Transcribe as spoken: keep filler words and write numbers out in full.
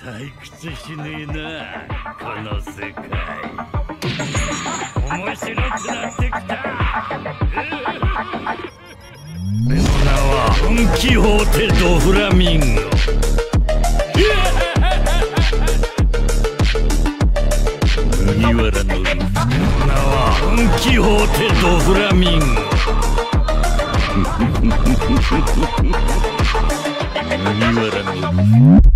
退屈しねえなこの世界。面白くなってきた。俺の名はドン・キホーテ・ド・フラミンゴ。麦わらのルフ。俺の名はドン・キホーテ・ド・フラミンゴ。麦わらのルフ。